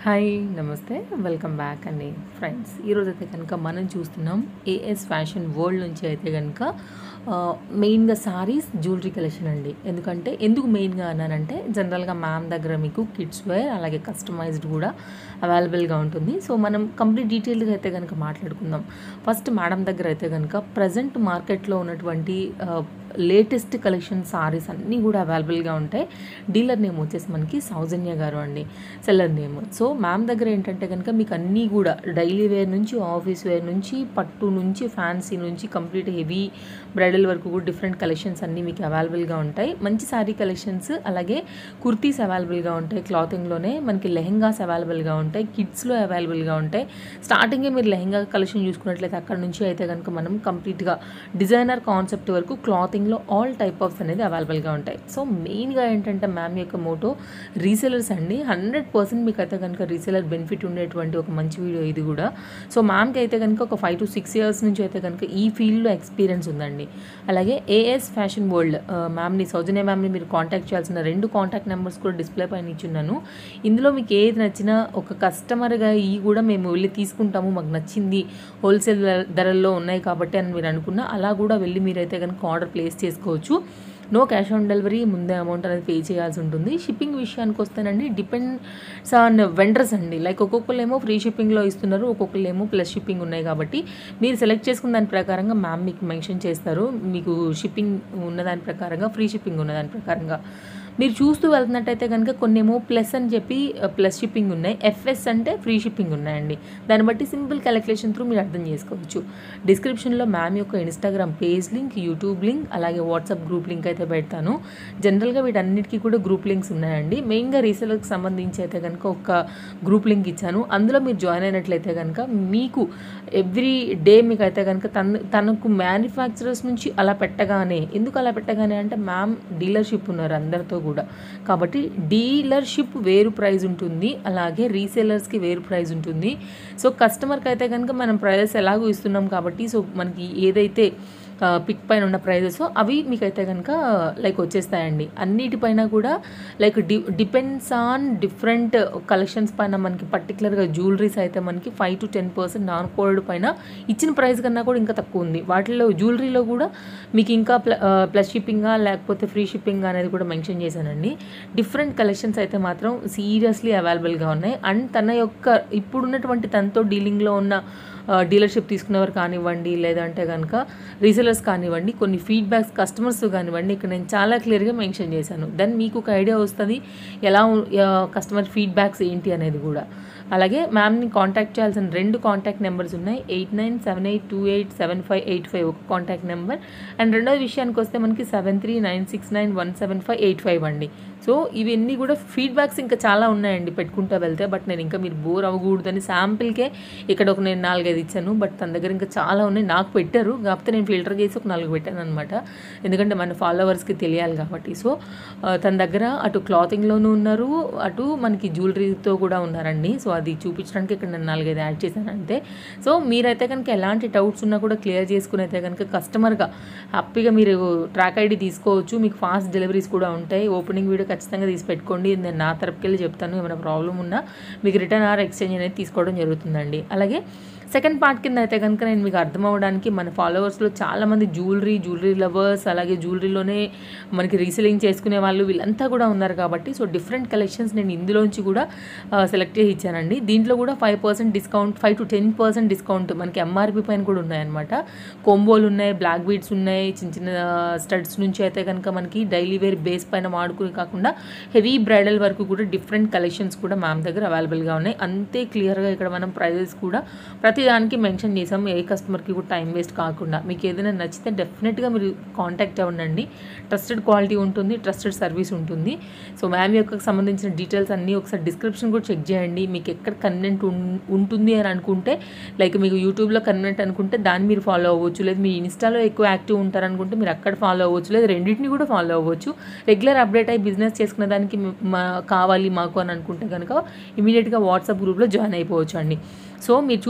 Hi నమస్తే welcome back అండి friends. ఈరోజైతే కనుక మనం చూస్తున్నాం ఏఎస్ ఫ్యాషన్ వరల్డ్ నుంచి అయితే కనుక మెయిన్గా సారీస్ జ్యువెలరీ కలెక్షన్ అండి. ఎందుకు మెయిన్గా అన్నానంటే జనరల్గా మ్యామ్ దగ్గర మీకు కిడ్స్ వేర్ అలాగే కస్టమైజ్డ్ కూడా అవైలబుల్గా ఉంటుంది. సో మనం కంప్లీట్ డీటెయిల్గా అయితే కనుక మాట్లాడుకుందాం. ఫస్ట్ మేడం దగ్గర అయితే కనుక ప్రజెంట్ మార్కెట్లో ఉన్నటువంటి లేటెస్ట్ కలెక్షన్ సారీస్ అన్నీ కూడా అవైలబుల్గా ఉంటాయి. డీలర్ నేమ్ వచ్చేసి మనకి సౌజన్య గారు అండి, సెల్లర్ నేమ్. సో మ్యామ్ దగ్గర ఏంటంటే కనుక మీకు అన్నీ కూడా డైలీ వేర్ నుంచి ఆఫీస్ వేర్ నుంచి పట్టు నుంచి ఫ్యాన్సీ నుంచి కంప్లీట్ హెవీ బ్రైడల్ వరకు కూడా డిఫరెంట్ కలెక్షన్స్ అన్నీ మీకు అవైలబుల్గా ఉంటాయి. మంచి శారీ కలెక్షన్స్ అలాగే కుర్తీస్ అవైలబుల్గా ఉంటాయి. క్లాతింగ్లోనే మనకి లెహెంగాస్ అవైలబుల్గా ఉంటాయి, కిడ్స్లో అవైలబుల్గా ఉంటాయి. స్టార్టింగే మీరు లెహెంగా కలెక్షన్ చూసుకున్నట్లయితే అక్కడ నుంచి అయితే కనుక మనం కంప్లీట్గా డిజైనర్ కాన్సెప్ట్ వరకు క్లాతింగ్లో ఆల్ టైప్ ఆఫ్స్ అనేది అవైలబుల్గా ఉంటాయి. సో మెయిన్గా ఏంటంటే మ్యామ్ యొక్క మోటో రీసెలర్స్ అండి. 100% మీకు అయితే కనుక రీసెలర్ బెనిఫిట్ ఉండేటువంటి ఒక మంచి వీడియో ఇది కూడా. సో మ్యామ్కి అయితే కనుక ఒక 5 to 6 years నుంచి అయితే కనుక ఈ ఫీల్డ్లో ఎక్స్పీరియన్స్ ఉందండి. అలాగే ఏఎస్ ఫ్యాషన్ వరల్డ్ మ్యామ్ని, సౌజన్య మ్యామ్ని మీరు కాంటాక్ట్ చేయాల్సిన 2 కాంటాక్ట్ నెంబర్స్ కూడా డిస్ప్లే పైన ఇచ్చున్నాను. ఇందులో మీకు ఏది నచ్చినా ఒక కస్టమర్గా ఈ కూడా మేము వెళ్ళి తీసుకుంటాము, మాకు నచ్చింది, హోల్సేల్ ధరల్లో ఉన్నాయి కాబట్టి అని మీరు అనుకున్నా అలా కూడా వెళ్ళి మీరైతే కనుక ఆర్డర్ ప్లేస్ చేసుకోవచ్చు. నో క్యాష్ ఆన్ డెలివరీ, ముందే అమౌంట్ అనేది పే చేయాల్సి ఉంటుంది. షిప్పింగ్ విషయానికి వస్తేనండి డిపెండ్స్ ఆన్ వెండర్స్ అండి. లైక్ ఒక్కొక్కరేమో ఫ్రీ షిప్పింగ్లో ఇస్తున్నారు, ఒక్కొక్కరేమో ప్లస్ షిప్పింగ్ ఉన్నాయి. కాబట్టి మీరు సెలెక్ట్ చేసుకున్న దాని ప్రకారంగా మ్యామ్ మీకు మెన్షన్ చేస్తారు. మీకు షిప్పింగ్ ఉన్నదాని ప్రకారంగా, ఫ్రీ షిప్పింగ్ ఉన్నదాని ప్రకారంగా మీరు చూస్తూ వెళ్తున్నట్టయితే కనుక కొన్నేమో ప్లస్ అని చెప్పి ప్లస్ షిప్పింగ్ ఉన్నాయి, ఎఫ్ఎస్ అంటే ఫ్రీ షిప్పింగ్ ఉన్నాయండి. దాన్ని బట్టి సింపుల్ క్యాలిక్యులేషన్ త్రూ మీరు అర్థం చేసుకోవచ్చు. డిస్క్రిప్షన్లో మ్యామ్ యొక్క Instagram page link, YouTube link అలాగే వాట్సాప్ గ్రూప్ లింక్ అయితే పెడతాను. జనరల్గా వీటన్నిటికీ కూడా గ్రూప్ లింక్స్ ఉన్నాయండి. మెయిన్గా రీసేలర్కి సంబంధించి అయితే కనుక ఒక గ్రూప్ లింక్ ఇచ్చాను. అందులో మీరు జాయిన్ అయినట్లయితే కనుక మీకు ఎవ్రీ డే మీకు అయితే కనుక తనకు మ్యానుఫ్యాక్చరర్స్ నుంచి అలా పెట్టగానే, ఎందుకు అలా పెట్టగానే అంటే మ్యామ్ డీలర్షిప్ ఉన్నారు అందరితో కూడా. కాబట్టి డీలర్షిప్ వేరు ప్రైస్ ఉంటుంది, అలాగే రీసేలర్స్కి వేరు ప్రైస్ ఉంటుంది. సో కస్టమర్కి అయితే కనుక మనం ప్రైజెస్ ఎలాగో ఇస్తున్నాం కాబట్టి సో మనకి ఏదైతే పిక్ పైన ఉన్న ప్రైజెస్ అవి మీకైతే కనుక లైక్ వచ్చేస్తాయండి. అన్నిటిపైన కూడా like depends on different collections పైన మనకి పర్టికులర్గా జ్యువెలరీస్ అయితే మనకి 5 to 10% నాన్ కోడ్ పైన ఇచ్చిన ప్రైస్ కన్నా కూడా ఇంకా తక్కువ ఉంది. వాటిలో జ్యువెలరీలో కూడా మీకు ఇంకా ప్లస్ షిప్పింగా లేకపోతే ఫ్రీ షిప్పింగ్ అనేది కూడా మెన్షన్ చేశానండి. డిఫరెంట్ కలెక్షన్స్ అయితే మాత్రం సీరియస్లీ అవైలబుల్గా ఉన్నాయి. అండ్ తన యొక్క ఇప్పుడున్నటువంటి తనతో డీలింగ్లో ఉన్న డీలర్షిప్ తీసుకునేవారు కానివ్వండి, లేదంటే కనుక రీసెలర్స్ కానివ్వండి, కొన్ని ఫీడ్బ్యాక్స్ కస్టమర్స్ కానివ్వండి, ఇక్కడ నేను చాలా క్లియర్గా మెన్షన్ చేశాను. దెన్ మీకు ఒక ఐడియా వస్తుంది ఎలా కస్టమర్ ఫీడ్బ్యాక్స్ ఏంటి అనేది కూడా. అలాగే మ్యామ్ని కాంటాక్ట్ చేయాల్సిన 2 కాంటాక్ట్ నెంబర్స్ ఉన్నాయి. 8978287585 ఒక కాంటాక్ట్ నెంబర్, అండ్ రెండో విషయానికి వస్తే మనకి 7396917585 అండి. సో ఇవన్నీ కూడా ఫీడ్బ్యాక్స్ ఇంకా చాలా ఉన్నాయండి పెట్టుకుంటూ వెళ్తే. బట్ నేను ఇంకా మీరు బోర్ అవ్వకూడదని శాంపిల్కే ఇక్కడ ఒక నేను 4-5 ఇచ్చాను. బట్ తన దగ్గర ఇంకా చాలా ఉన్నాయి, నాకు పెట్టారు, కాకపోతే నేను ఫిల్టర్ చేసి ఒక 4 పెట్టాను అనమాట. ఎందుకంటే మన ఫాలోవర్స్కి తెలియాలి కాబట్టి. సో తన దగ్గర అటు క్లాతింగ్లోనూ ఉన్నారు, అటు మనకి జ్యువెలరీతో కూడా ఉన్నారండి. సో అది చూపించడానికి ఇక్కడ నేను 4-5 యాడ్ చేశాను అంతే. సో మీరైతే కనుక ఎలాంటి డౌట్స్ ఉన్నా కూడా క్లియర్ చేసుకుని అయితే కనుక కస్టమర్గా హ్యాపీగా మీరు ట్రాక్ ఐడి తీసుకోవచ్చు. మీకు ఫాస్ట్ డెలివరీస్ కూడా ఉంటాయి. ఓపెనింగ్ వీడియో ఖచ్చితంగా తీసి పెట్టుకోండి, నేను నా తరపుకి వెళ్ళి చెప్తాను. ఏమైనా ప్రాబ్లం ఉన్నా మీకు రిటర్న్ ఆర్ ఎక్స్చేంజ్ అనేది తీసుకోవడం జరుగుతుందండి. అలాగే సెకండ్ పార్ట్ కింద అయితే కనుక నేను మీకు అర్థం అవ్వడానికి మన ఫాలోవర్స్లో చాలామంది జ్యువెలరీ లవర్స్ అలాగే జ్యువెలరీలోనే మనకి రీసెలింగ్ చేసుకునే వాళ్ళు వీళ్ళంతా కూడా ఉన్నారు కాబట్టి సో డిఫరెంట్ కలెక్షన్స్ నేను ఇందులోంచి కూడా సెలెక్ట్ చేసి ఇచ్చానండి. దీంట్లో కూడా 5% డిస్కౌంట్, 5 to 10% డిస్కౌంట్ మనకి ఎంఆర్పి పైన కూడా ఉన్నాయన్నమాట. కోంబోలు ఉన్నాయి, బ్లాక్ బీడ్స్ ఉన్నాయి, చిన్న చిన్న స్టడ్స్ నుంచి అయితే కనుక మనకి డైలీ వేర్ బేస్ పైన వాడుకుని కాకుండా హెవీ బ్రైడల్ వరకు కూడా డిఫరెంట్ కలెక్షన్స్ కూడా మ్యామ్ దగ్గర అవైలబుల్గా ఉన్నాయి. అంతే క్లియర్గా ఇక్కడ మనం ప్రైజెస్ కూడా ప్రతి దానికి మెన్షన్ చేసాం. ఏ కస్టమర్కి కూడా టైం వేస్ట్ కాకుండా మీకు ఏదైనా నచ్చితే డెఫినెట్గా మీరు కాంటాక్ట్ అవ్వండి. ట్రస్టెడ్ క్వాలిటీ ఉంటుంది, ట్రస్టెడ్ సర్వీస్ ఉంటుంది. సో మ్యామ్ యొక్క సంబంధించిన డీటెయిల్స్ అన్నీ ఒకసారి డిస్క్రిప్షన్ కూడా చెక్ చేయండి. మీకు ఎక్కడ కన్వెంట్ ఉంటుంది అని అనుకుంటే, లైక్ మీకు యూట్యూబ్లో కన్వెంట్ అనుకుంటే దాన్ని మీరు ఫాలో అవ్వచ్చు, లేదు మీ ఇన్స్టాలో ఎక్కువ యాక్టివ్ ఉంటారనుకుంటే మీరు అక్కడ ఫాలో అవ్వచ్చు, లేదు రెండింటిని కూడా ఫాలో అవ్వచ్చు. రెగ్యులర్ అప్డేట్ అయ్యి బిజినెస్ చేసుకునే దానికి కావాలి మాకు అని అనుకుంటే కనుక ఇమీడియట్గా వాట్సాప్ గ్రూప్లో జాయిన్ అయిపోవచ్చు అండి. సో మీరు చూసుకున్నట్లయితే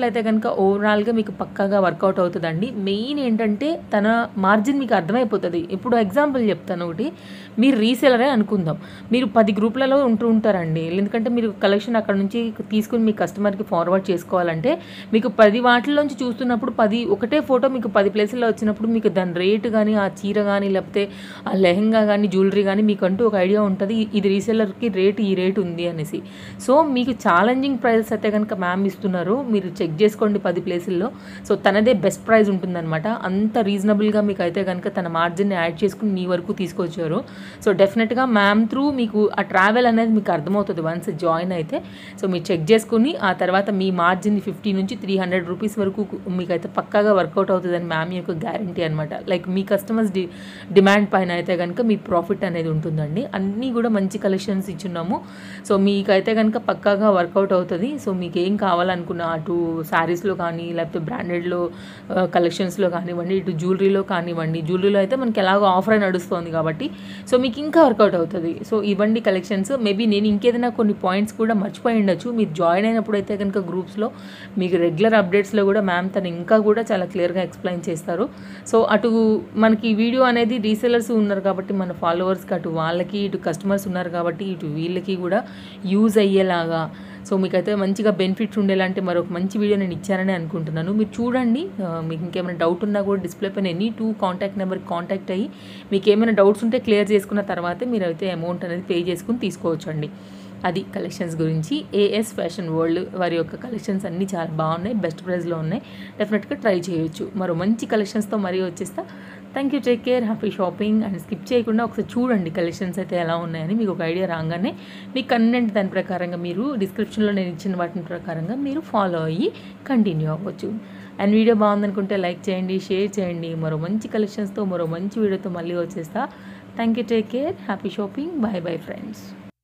చూసినట్లయితే కనుక ఓవరాల్గా మీకు పక్కాగా వర్కౌట్ అవుతుందండి. మెయిన్ ఏంటంటే తన మార్జిన్ మీకు అర్థమైపోతుంది. ఇప్పుడు ఎగ్జాంపుల్ చెప్తాను ఒకటి, మీరు రీసేలరే అనుకుందాం. మీరు 10 గ్రూప్లలో ఉంటారండి. ఎందుకంటే మీరు కలెక్షన్ అక్కడ నుంచి తీసుకుని మీ కస్టమర్కి ఫార్వర్డ్ చేసుకోవాలంటే మీకు 10 వాటిల్లోంచి చూస్తున్నప్పుడు ఒకటే ఫోటో మీకు 10 ప్లేసుల్లో వచ్చినప్పుడు మీకు దాని రేటు కానీ, ఆ చీర కానీ, లేకపోతే ఆ లెహంగా కానీ, జ్యువెలరీ కానీ మీకంటూ ఒక ఐడియా ఉంటుంది. ఇది రీసేలర్కి ఈ రేటు ఉంది అనేసి. సో మీకు ఛాలెంజింగ్ ప్రైజెస్ అయితే కనుక మ్యామ్ ఇస్తున్నారు. మీరు చెక్ చేసుకోండి 10 ప్లేసుల్లో. సో తనదే బెస్ట్ ప్రైస్ ఉంటుందన్నమాట. అంత రీజనబుల్గా మీకు అయితే కనుక తన మార్జిన్ని యాడ్ చేసుకుని మీ వరకు తీసుకొచ్చారు. సో డెఫినెట్గా మ్యామ్ త్రూ మీకు ఆ ట్రావెల్ అనేది మీకు అర్థమవుతుంది వన్స్ జాయిన్ అయితే. సో మీరు చెక్ చేసుకుని ఆ తర్వాత మీ మార్జిన్ 50 నుంచి 300 రూపీస్ వరకు మీకైతే పక్కాగా వర్కౌట్ అవుతుందని మ్యామ్ యొక్క గ్యారంటీ అనమాట. లైక్ మీ కస్టమర్స్ డిమాండ్ పైన అయితే కనుక మీ ప్రాఫిట్ అనేది ఉంటుందండి. అన్నీ కూడా మంచి కలెక్షన్స్ ఇచ్చున్నాము. సో మీకైతే కనుక పక్కాగా వర్కౌట్ అవుతుంది. సో మీకు ఏం కావాలనుకున్నా అటు శారీస్లో కానీ, లేకపోతే బ్రాండెడ్లో కలెక్షన్స్లో కానివ్వండి, ఇటు జ్యువెలరీలో కానివ్వండి. జ్యువెలరీలో అయితే మనకి ఎలాగో ఆఫర్ నడుస్తుంది కాబట్టి సో మీకు ఇంకా వర్కౌట్ అవుతుంది. సో ఇవ్వండి కలెక్షన్స్. మేబీ నేను ఇంకేదైనా కొన్ని పాయింట్స్ కూడా మర్చిపోయి ఉండొచ్చు. మీరు జాయిన్ అయినప్పుడు అయితే కనుక గ్రూప్స్లో మీకు రెగ్యులర్ అప్డేట్స్లో కూడా మ్యామ్ తను ఇంకా కూడా చాలా క్లియర్గా ఎక్స్ప్లెయిన్ చేస్తారు. సో అటు మనకి వీడియో అనేది రీసెలర్స్ ఉన్నారు కాబట్టి మన ఫాలోవర్స్కి, అటు వాళ్ళకి, ఇటు కస్టమర్స్ ఉన్నారు కాబట్టి ఇటు వీళ్ళకి కూడా యూజ్ అయ్యేలాగా, సో మీకైతే మంచిగా బెనిఫిట్స్ ఉండేలాంటి మరొక మంచి వీడియో నేను ఇచ్చానని అనుకుంటున్నాను. మీరు చూడండి. మీకు ఇంకేమైనా డౌట్ ఉన్నా కూడా డిస్ప్లే పైన ఎనీ 2 కాంటాక్ట్ నెంబర్కి కాంటాక్ట్ అయ్యి మీకు ఏమైనా డౌట్స్ ఉంటే క్లియర్ చేసుకున్న తర్వాతే మీరు అయితే అమౌంట్ అనేది పే చేసుకుని తీసుకోవచ్చు అండి. అది కలెక్షన్స్ గురించి. ఏఎస్ ఫ్యాషన్ వరల్డ్ వారి యొక్క కలెక్షన్స్ అన్నీ చాలా బాగున్నాయి, బెస్ట్ ప్రైస్లో ఉన్నాయి. డెఫినెట్గా ట్రై చేయొచ్చు. మరో మంచి కలెక్షన్స్తో మరీ వచ్చేస్తా. Thank you, take care, happy shopping. And skip చేయకుండా ఒకసారి చూడండి కలెక్షన్స్ అయితే ఎలా ఉన్నాయని. మీకు ఒక ఐడియా రాగానే మీ కన్వెంట్ దాని ప్రకారంగా మీరు డిస్క్రిప్షన్లో నేను ఇచ్చిన వాటిని ప్రకారంగా మీరు ఫాలో అయ్యి కంటిన్యూ అవ్వచ్చు. అండ్ వీడియో బాగుందనుకుంటే లైక్ చేయండి, షేర్ చేయండి. మరో మంచి కలెక్షన్స్తో మరో మంచి వీడియోతో మళ్ళీ వచ్చేస్తా. Thank you, take care, happy shopping. Bye bye friends.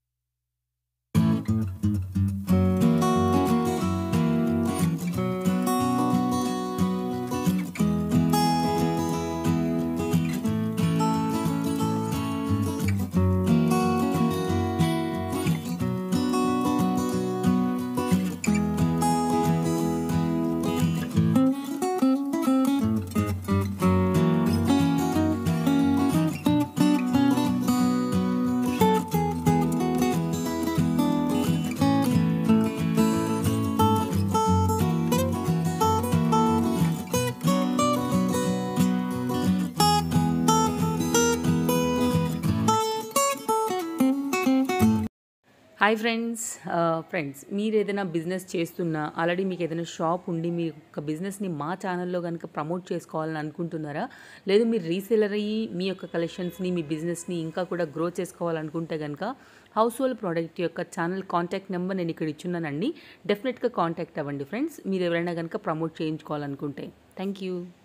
Hi friends, మీరు ఏదైనా బిజినెస్ చేస్తున్నా, ఆల్రెడీ మీకు ఏదైనా షాప్ ఉండి మీ యొక్క బిజినెస్ని మా ఛానల్లో కనుక ప్రమోట్ చేసుకోవాలని అనుకుంటున్నారా? లేదు మీరు రీసేలర్ అయ్యి మీ యొక్క కలెక్షన్స్ని, మీ బిజినెస్ని ఇంకా కూడా గ్రో చేసుకోవాలనుకుంటే కనుక హౌస్ హోల్డ్ ప్రోడక్ట్ యొక్క ఛానల్ కాంటాక్ట్ నెంబర్ నేను ఇక్కడ ఇచ్చున్నానండి. డెఫినెట్గా కాంటాక్ట్ అవ్వండి ఫ్రెండ్స్, మీరు ఎవరైనా కనుక ప్రమోట్ చేయించుకోవాలనుకుంటే. Thank you.